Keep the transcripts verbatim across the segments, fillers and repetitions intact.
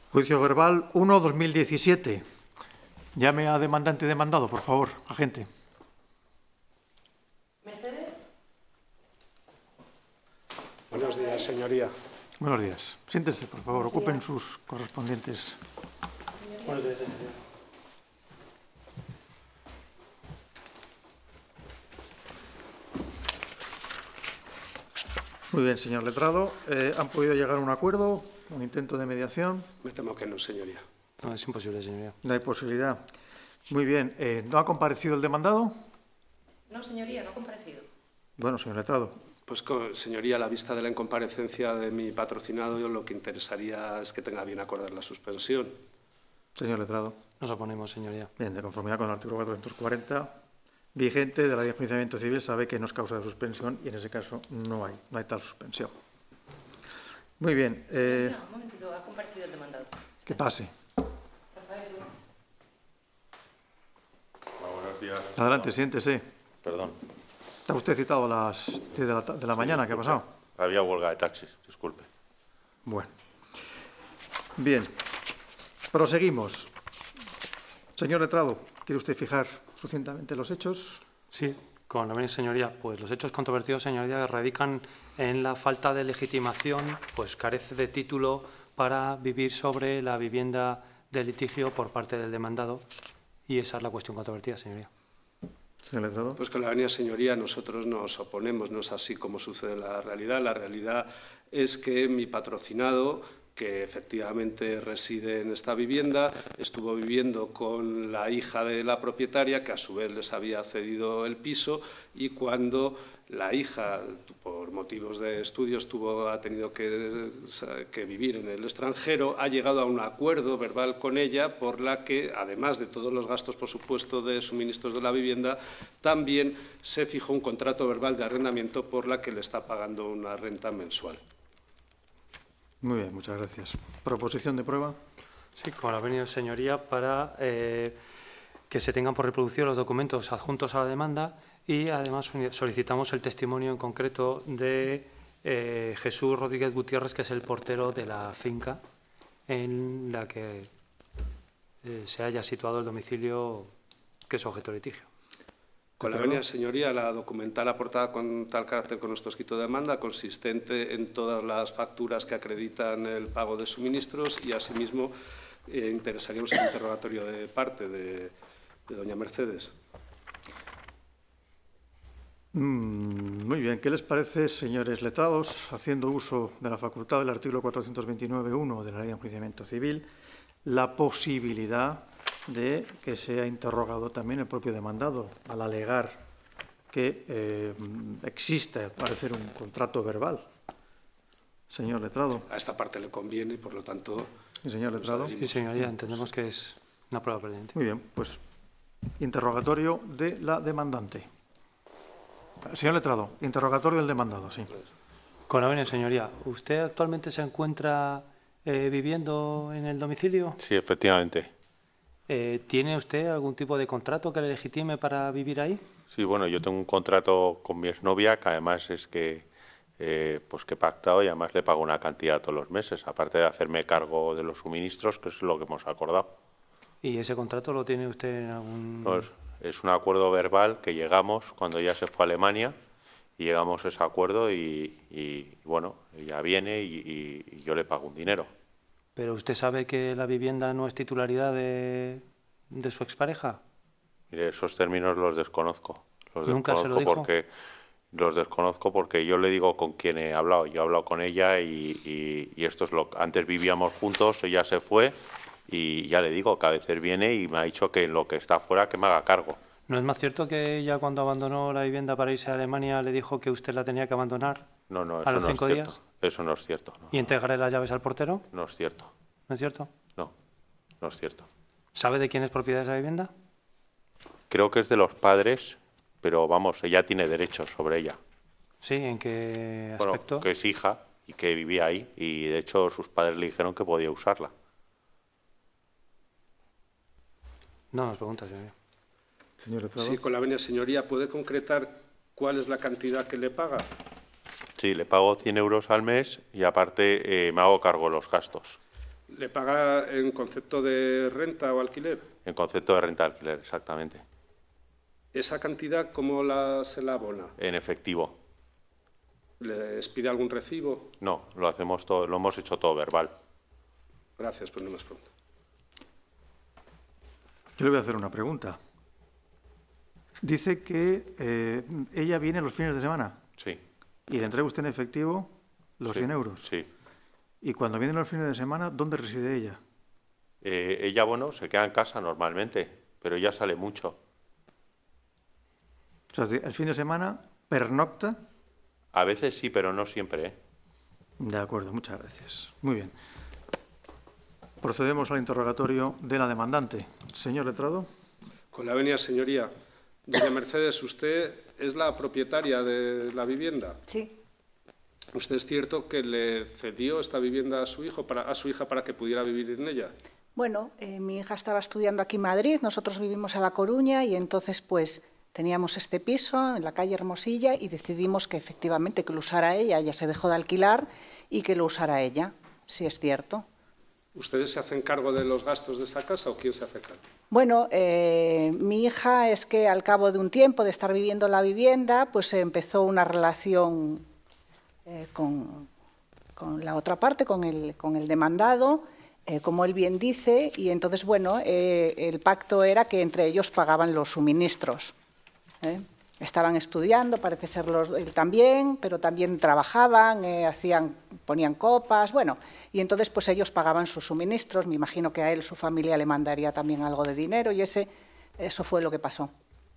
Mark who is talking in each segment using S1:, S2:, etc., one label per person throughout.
S1: Juicio verbal uno barra dos mil diecisiete. Llame a demandante y demandado, por favor, agente.
S2: Mercedes.
S3: Buenos días, señoría.
S1: Buenos días. Siéntense, por favor.
S2: Buenos
S1: Ocupen
S2: días.
S1: sus correspondientes.
S3: Buenos días, señoría.
S1: Muy bien, señor letrado. Eh, ¿Han podido llegar a un acuerdo, un intento de mediación?
S3: Me temo que no, señoría.
S4: No, es imposible, señoría.
S1: No hay posibilidad. Muy bien. Eh, ¿No ha comparecido el demandado?
S2: No, señoría, no ha comparecido.
S1: Bueno, señor letrado.
S3: Pues, señoría, a la vista de la incomparecencia de mi patrocinado, yo lo que interesaría es que tenga bien acordar la suspensión.
S1: Señor letrado.
S4: Nos oponemos, señoría.
S1: Bien, de conformidad con el artículo cuatrocientos cuarenta vigente de la Ley de Enjuiciamiento Civil, sabe que no es causa de suspensión y en ese caso no hay, no hay tal suspensión. Muy bien. Eh,
S2: No, un momentito, ha comparecido el demandado.
S1: que pase.
S2: Rafael Luis.
S5: Hola, buenos días.
S1: Adelante, siéntese.
S5: Perdón.
S1: Está usted citado a las diez de la, ta- de la mañana. ¿Qué ha pasado?
S5: Había huelga de taxis, disculpe.
S1: Bueno. Bien. Proseguimos. Señor letrado, ¿quiere usted fijar sucintamente los hechos?
S4: Sí, con la venia, señoría, pues los hechos controvertidos, señoría, radican en la falta de legitimación, pues carece de título para vivir sobre la vivienda de litigio por parte del demandado, y esa es la cuestión controvertida, señoría.
S1: Señor letrado.
S3: Pues con la venia, señoría, nosotros nos oponemos, no es así como sucede en la realidad. La realidad es que mi patrocinado, que efectivamente reside en esta vivienda, estuvo viviendo con la hija de la propietaria, que a su vez les había cedido el piso, y cuando la hija, por motivos de estudios, tuvo, ha tenido que, que vivir en el extranjero, ha llegado a un acuerdo verbal con ella por la que, además de todos los gastos, por supuesto, de suministros de la vivienda, también se fijó un contrato verbal de arrendamiento por la que le está pagando una renta mensual.
S1: Muy bien, muchas gracias. ¿Proposición de prueba?
S4: Sí, con la venia, señoría, para eh, que se tengan por reproducido los documentos adjuntos a la demanda, y además solicitamos el testimonio en concreto de eh, Jesús Rodríguez Gutiérrez, que es el portero de la finca en la que eh, se haya situado el domicilio que es objeto de litigio.
S3: Con la venia, señoría, la documental aportada con tal carácter con nuestro escrito de demanda, consistente en todas las facturas que acreditan el pago de suministros, y asimismo eh, interesaríamos el interrogatorio de parte de, de doña Mercedes.
S1: Mm, muy bien. ¿Qué les parece, señores letrados, haciendo uso de la facultad del artículo cuatrocientos veintinueve punto uno de la Ley de Enjuiciamiento Civil, la posibilidad de que sea interrogado también el propio demandado, al alegar que eh, existe, al parecer, un contrato verbal? Señor letrado.
S3: A esta parte le conviene y, por lo tanto...
S1: ¿Y señor letrado?
S4: Sí, señoría, entendemos que es una prueba pendiente.
S1: Muy bien, pues interrogatorio de la demandante. Señor letrado, interrogatorio del demandado, sí.
S4: Con la venia, señoría, ¿usted actualmente se encuentra eh, viviendo en el domicilio?
S5: Sí, efectivamente.
S4: Eh, ¿Tiene usted algún tipo de contrato que le legitime para vivir ahí?
S5: Sí, bueno, yo tengo un contrato con mi exnovia, que además es que, eh, pues que he pactado, y además le pago una cantidad todos los meses, aparte de hacerme cargo de los suministros, que es lo que hemos acordado.
S4: ¿Y ese contrato lo tiene usted en algún...?
S5: Pues, es un acuerdo verbal que llegamos cuando ella se fue a Alemania, y llegamos a ese acuerdo y, y bueno, ella viene y, y, y yo le pago un dinero.
S4: ¿Pero usted sabe que la vivienda no es titularidad de, de su expareja?
S5: Mire, esos términos los desconozco. Los
S4: ¿Nunca se lo
S5: desconozco
S4: dijo?
S5: porque los desconozco porque yo le digo con quién he hablado. Yo he hablado con ella y, y, y esto es lo que antes vivíamos juntos, ella se fue y ya le digo que a veces viene y me ha dicho que en lo que está fuera que me haga cargo.
S4: ¿No es más cierto que ella, cuando abandonó la vivienda para irse a Alemania, le dijo que usted la tenía que abandonar
S5: No, no,
S4: a
S5: eso
S4: los
S5: no es
S4: cinco
S5: cierto.
S4: días?
S5: Eso no es cierto. No,
S4: y entregarle las llaves al portero?
S5: no es cierto.
S4: ¿No es cierto?
S5: No, no es cierto.
S4: ¿Sabe de quién es propiedad esa vivienda?
S5: Creo que es de los padres, pero vamos, ella tiene derechos sobre ella.
S4: Sí, ¿en qué
S5: Bueno,
S4: aspecto?
S5: que es hija y que vivía ahí y de hecho sus padres le dijeron que podía usarla.
S4: No nos pregunta, señoría.
S1: Señor letrado.
S3: Sí, con la venia, señoría, ¿puede concretar cuál es la cantidad que le paga?
S5: Sí, le pago cien euros al mes y aparte eh, me hago cargo de los gastos.
S3: ¿Le paga en concepto de renta o alquiler?
S5: En concepto de renta-alquiler, exactamente.
S3: ¿Esa cantidad cómo la, se la abona?
S5: En efectivo.
S3: ¿Les pide algún recibo?
S5: No, lo hacemos todo, lo hemos hecho todo verbal.
S3: Gracias, pues no más preguntas.
S1: Yo le voy a hacer una pregunta. Dice que eh, ella viene los fines de semana
S5: Sí.
S1: y le entrega usted en efectivo los
S5: sí,
S1: cien euros.
S5: Sí.
S1: Y cuando vienen los fines de semana, ¿dónde reside ella?
S5: Eh, ella, bueno, se queda en casa normalmente, pero ella sale mucho.
S1: O sea, el fin de semana pernocta.
S5: A veces sí, pero no siempre, ¿eh?
S1: De acuerdo, muchas gracias. Muy bien. Procedemos al interrogatorio de la demandante. Señor letrado.
S3: Con la venia, señoría. Doña Mercedes, ¿usted es la propietaria de la vivienda?
S2: Sí,
S3: ¿Usted es cierto que le cedió esta vivienda a su hijo, para, a su hija para que pudiera vivir en ella?
S6: Bueno, eh, mi hija estaba estudiando aquí en Madrid, nosotros vivimos en La Coruña y entonces pues teníamos este piso en la calle Hermosilla y decidimos que efectivamente que lo usara ella, ya se dejó de alquilar y que lo usara ella, sí es cierto.
S3: ¿Ustedes se hacen cargo de los gastos de esa casa o quién se hace cargo?
S6: Bueno, eh, mi hija es que al cabo de un tiempo de estar viviendo en la vivienda, pues empezó una relación eh, con, con la otra parte, con el, con el demandado, eh, como él bien dice, y entonces, bueno, eh, el pacto era que entre ellos pagaban los suministros. ¿eh? Estaban estudiando, parece ser los, él también, pero también trabajaban, eh, hacían, ponían copas, bueno, y entonces pues ellos pagaban sus suministros, me imagino que a él su familia le mandaría también algo de dinero y ese, eso fue lo que pasó.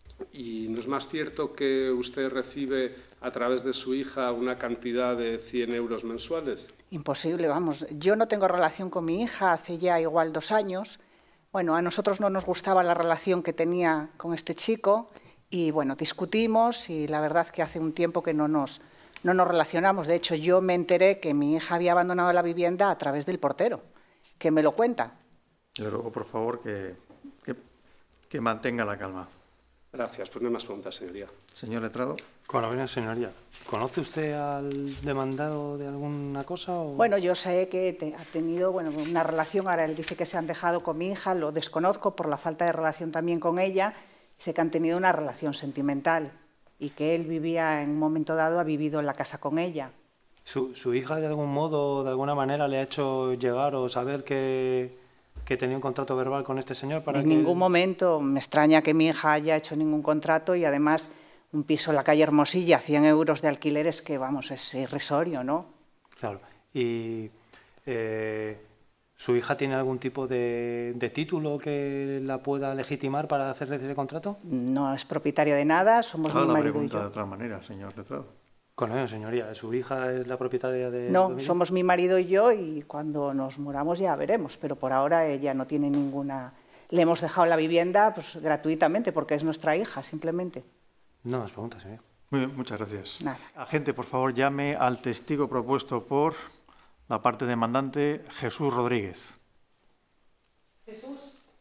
S3: ¿Y no es más cierto que usted recibe a través de su hija una cantidad de cien euros mensuales?
S6: Imposible, vamos, yo no tengo relación con mi hija hace ya igual dos años, bueno, a nosotros no nos gustaba la relación que tenía con este chico, y bueno, discutimos y la verdad que hace un tiempo que no nos, no nos relacionamos. De hecho, yo me enteré que mi hija había abandonado la vivienda a través del portero, que me lo cuenta.
S1: Le ruego, por favor, que, que, que mantenga la calma.
S3: Gracias, pues no hay más preguntas, señoría.
S1: Señor letrado.
S4: Con la venia, señoría. ¿Conoce usted al demandado de alguna cosa? O...
S6: Bueno, yo sé que te, ha tenido bueno, una relación, ahora él dice que se han dejado con mi hija, lo desconozco por la falta de relación también con ella. Sé que han tenido una relación sentimental y que él vivía en un momento dado, ha vivido en la casa con ella.
S4: ¿Su, su hija de algún modo, de alguna manera, le ha hecho llegar o saber que, que tenía un contrato verbal con este señor? Para
S6: en
S4: que...
S6: ningún momento me extraña que mi hija haya hecho ningún contrato y además un piso en la calle Hermosilla, cien euros de alquileres, que vamos, es irrisorio, ¿no?
S4: Claro. Y... Eh... ¿Su hija tiene algún tipo de, de título que la pueda legitimar para hacerle ese contrato?
S6: No es propietaria de nada, somos
S1: Haga
S6: mi
S1: la
S6: marido y
S1: pregunta
S6: yo.
S1: de otra manera, señor letrado.
S4: Con ello, señoría. ¿Su hija es la propietaria de...?
S6: No,
S4: dominio?
S6: somos mi marido y yo y cuando nos muramos ya veremos, pero por ahora ella no tiene ninguna... Le hemos dejado la vivienda pues, gratuitamente porque es nuestra hija, simplemente.
S4: No más preguntas, señor.
S1: Muy bien, muchas gracias.
S6: Nada.
S1: Agente, por favor, llame al testigo propuesto por la parte demandante, Jesús Rodríguez.
S2: Jesús.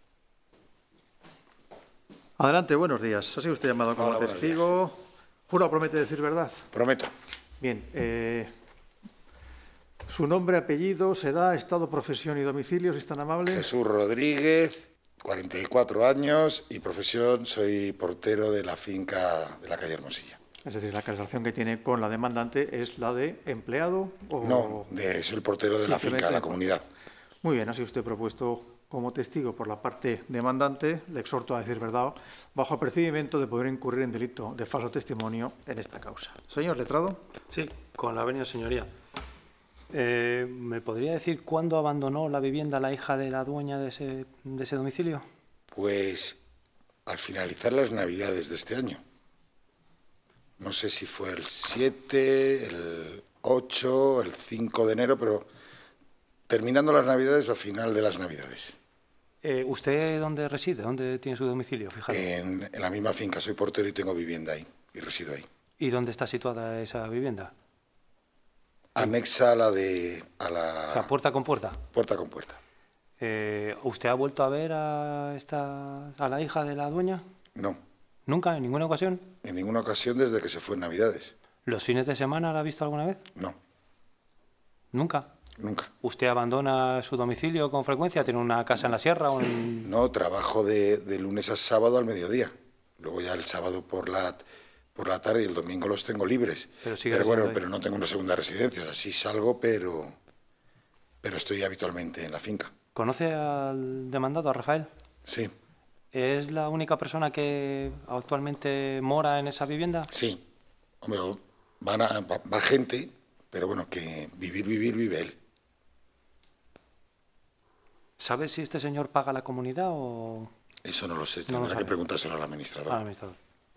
S1: Adelante, buenos días. ¿Ha sido usted llamado como
S7: Hola, buenos
S1: testigo? ¿Jura o promete decir verdad?
S7: Prometo.
S1: Bien. Eh, su nombre, apellidos, edad, estado, profesión y domicilio, si es tan amable.
S7: Jesús Rodríguez, cuarenta y cuatro años y profesión, soy portero de la finca de la calle Hermosilla.
S1: Es decir, la relación que tiene con la demandante es la de empleado o...
S7: No, de, soy el portero de la finca de la comunidad.
S1: Muy bien, ha sido usted propuesto como testigo por la parte demandante. Le exhorto a decir verdad bajo apercibimiento de poder incurrir en delito de falso testimonio en esta causa. Señor letrado.
S4: Sí, con la venia, señoría. Eh, ¿Me podría decir cuándo abandonó la vivienda la hija de la dueña de ese, de ese domicilio?
S7: Pues al finalizar las Navidades de este año. No sé si fue el siete, el ocho, el cinco de enero, pero terminando las Navidades o a final de las Navidades.
S4: Eh, ¿Usted dónde reside? ¿Dónde tiene su domicilio? Fíjate.
S7: En, en la misma finca, soy portero y tengo vivienda ahí, y resido ahí.
S4: ¿Y dónde está situada esa vivienda?
S7: Anexa a la de... A la,
S4: O sea, puerta con puerta.
S7: puerta con puerta.
S4: Eh, ¿Usted ha vuelto a ver a, esta, a la hija de la dueña?
S7: No,
S4: ¿Nunca? ¿En ninguna ocasión?
S7: en ninguna ocasión desde que se fue en Navidades.
S4: ¿Los fines de semana la ha visto alguna vez?
S7: No,
S4: ¿Nunca?
S7: nunca.
S4: ¿Usted abandona su domicilio con frecuencia? ¿Tiene una casa en la sierra? O en...
S7: No, trabajo de, de lunes a sábado al mediodía. Luego ya el sábado por la, por la tarde y el domingo los tengo libres.
S4: Pero, sigue
S7: pero bueno,
S4: ahí.
S7: pero no tengo una segunda residencia. O sea, sí salgo, pero, pero estoy habitualmente en la finca.
S4: ¿Conoce al demandado, a Rafael?
S7: Sí.
S4: ¿Es la única persona que actualmente mora en esa vivienda?
S7: Sí. Hombre, van a, va, va gente, pero bueno, que vivir, vivir, vive él.
S4: ¿Sabe si este señor paga a la comunidad o...?
S7: Eso no lo sé,
S4: No
S7: tendrá
S4: lo sabe.
S7: que preguntárselo al administrador.
S4: Al administrador.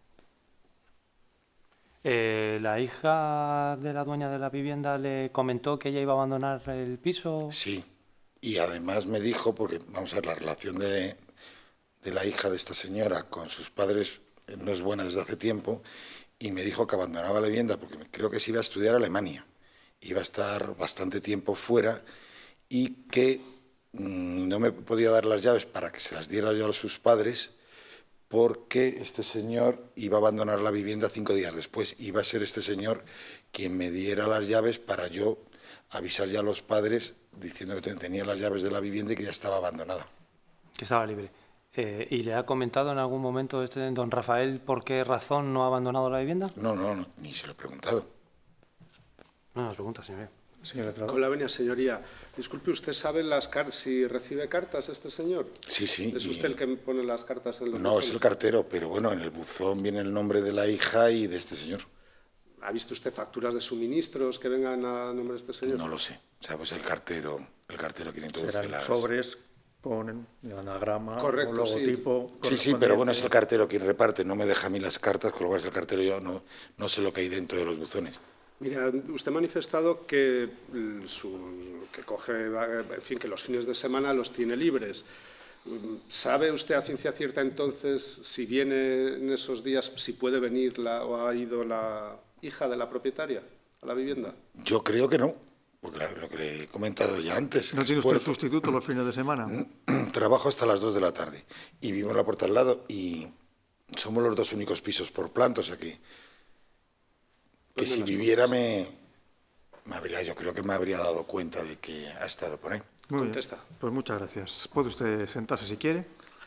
S4: Eh, ¿La hija de la dueña de la vivienda le comentó que ella iba a abandonar el piso?
S7: Sí, y además me dijo, porque vamos a ver, la relación de, de la hija de esta señora con sus padres no es buena desde hace tiempo, y me dijo que abandonaba la vivienda porque creo que se iba a estudiar a Alemania, iba a estar bastante tiempo fuera y que mmm, no me podía dar las llaves para que se las diera yo a sus padres porque este señor iba a abandonar la vivienda cinco días después. Iba a ser este señor quien me diera las llaves para yo avisar ya a los padres diciendo que tenía las llaves de la vivienda y que ya estaba abandonada.
S4: Que estaba libre. Eh, ¿Y le ha comentado en algún momento este don Rafael por qué razón no ha abandonado la vivienda?
S7: No, no, no, ni se lo he preguntado.
S4: No nos pregunta, señoría.
S1: Señor letrado.
S3: Con la venia, señoría. Disculpe, ¿usted sabe las car si recibe cartas este señor?
S7: Sí, sí.
S3: ¿Es
S7: y-
S3: usted el que pone las cartas en los
S7: No, es
S3: buzones?
S7: el cartero, pero bueno, en el buzón viene el nombre de la hija y de este señor.
S3: ¿Ha visto usted facturas de suministros que vengan a nombre de este señor?
S7: No lo sé. O sea, pues el cartero, el cartero quien introduce
S1: Serán
S7: las...
S1: sobres con el anagrama,
S3: Correcto,
S1: o
S3: sí.
S1: logotipo.
S7: Sí, sí, pero bueno, es el
S1: correspondiente.
S7: cartero quien reparte, no me deja a mí las cartas, con lo cual es el cartero, yo no, no sé lo que hay dentro de los buzones.
S3: Mira, usted ha manifestado que, mm, su- que coge, en fin, que los fines de semana los tiene libres. Mm, ¿Sabe usted a ciencia cierta entonces si viene en esos días, si puede venir la, o ha ido la hija de la propietaria a la vivienda?
S7: Yo creo que no, porque la- lo que le he comentado ya antes.
S1: ¿No
S7: es
S1: tiene usted
S7: puerto.
S1: sustituto los fines de semana?
S7: Trabajo hasta las dos de la tarde y vivo en la puerta al lado y somos los dos únicos pisos por planta, o sea que, que
S3: Pues
S7: si
S3: menos
S7: viviera me, me habría, yo creo que me habría dado cuenta de que ha estado por ahí.
S1: Muy bien.
S3: Contesta.
S1: Pues muchas gracias. Puede usted sentarse si quiere.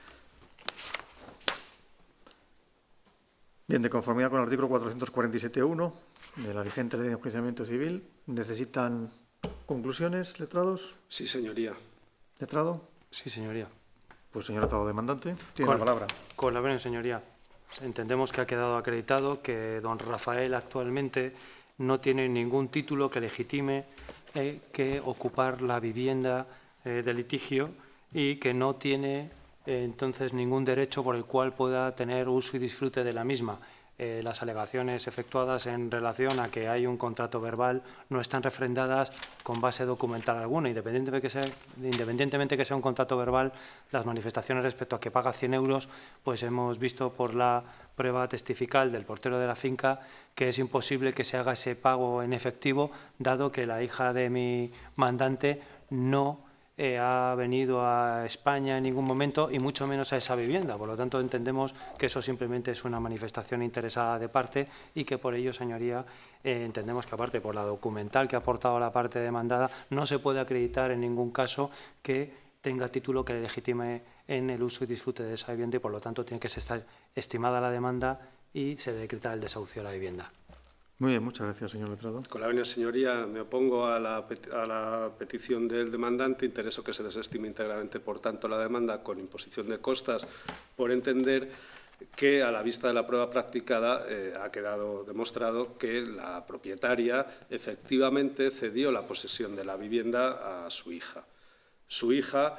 S1: Bien, de conformidad con el artículo cuatrocientos cuarenta y siete punto uno de la vigente ley de enjuiciamiento civil, ¿necesitan conclusiones, letrados?
S3: Sí, señoría.
S1: ¿Letrado?
S4: Sí, señoría.
S1: Pues señor letrado demandante, tiene
S4: Con-
S1: la palabra.
S4: Con la venia, señoría. Entendemos que ha quedado acreditado que don Rafael actualmente no tiene ningún título que legitime eh, que ocupar la vivienda eh, de litigio y que no tiene eh, entonces ningún derecho por el cual pueda tener uso y disfrute de la misma. Eh, las alegaciones efectuadas en relación a que hay un contrato verbal no están refrendadas con base documental alguna. Independientemente que sea, independientemente que sea un contrato verbal, las manifestaciones respecto a que paga cien euros, pues hemos visto por la prueba testifical del portero de la finca que es imposible que se haga ese pago en efectivo, dado que la hija de mi mandante no Eh, ha venido a España en ningún momento y mucho menos a esa vivienda. Por lo tanto, entendemos que eso simplemente es una manifestación interesada de parte y que por ello, señoría, eh, entendemos que aparte por la documental que ha aportado la parte demandada, no se puede acreditar en ningún caso que tenga título que le legitime en el uso y disfrute de esa vivienda y por lo tanto tiene que estar estimada la demanda y se decreta el desahucio de la vivienda.
S1: Muy bien, muchas gracias, señor letrado.
S3: Con la venia, señoría, me opongo a la, peti- a la petición del demandante. Intereso que se desestime íntegramente, por tanto, la demanda con imposición de costas, por entender que, a la vista de la prueba practicada, eh, ha quedado demostrado que la propietaria efectivamente cedió la posesión de la vivienda a su hija. Su hija,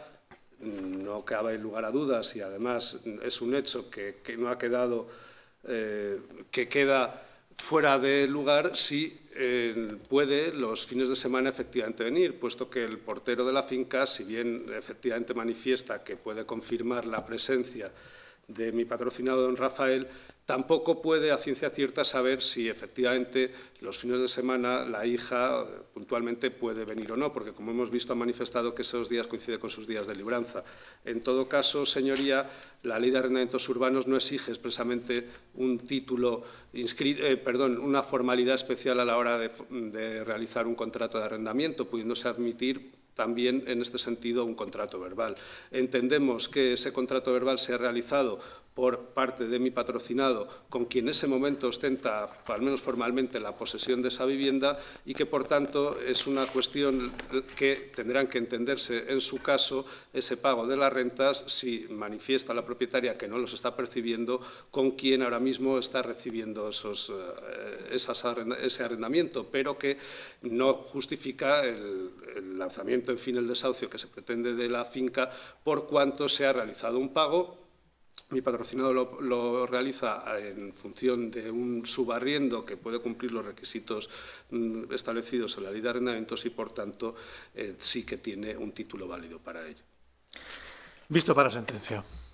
S3: no cabe lugar a dudas, y además es un hecho que, que no ha quedado, eh, que queda fuera de lugar si eh, puede los fines de semana efectivamente venir, puesto que el portero de la finca, si bien efectivamente manifiesta que puede confirmar la presencia de mi patrocinado, don Rafael, tampoco puede a ciencia cierta saber si efectivamente los fines de semana la hija puntualmente puede venir o no, porque como hemos visto ha manifestado que esos días coinciden con sus días de libranza. En todo caso, señoría, la Ley de Arrendamientos Urbanos no exige expresamente un título, eh, perdón, una formalidad especial a la hora de, de realizar un contrato de arrendamiento, pudiéndose admitir también en este sentido un contrato verbal. Entendemos que ese contrato verbal se ha realizado por parte de mi patrocinado, con quien en ese momento ostenta, al menos formalmente, la posesión de esa vivienda y que, por tanto, es una cuestión que tendrán que entenderse en su caso ese pago de las rentas si manifiesta la propietaria que no los está percibiendo, con quien ahora mismo está recibiendo esos, eh, esas, ese arrendamiento, pero que no justifica el, el lanzamiento, en fin, el desahucio que se pretende de la finca por cuanto se ha realizado un pago. Mi patrocinado lo, lo realiza en función de un subarriendo que puede cumplir los requisitos mm, establecidos en la Ley de Arrendamientos y, por tanto, eh, sí que tiene un título válido para ello.
S1: Visto para sentencia.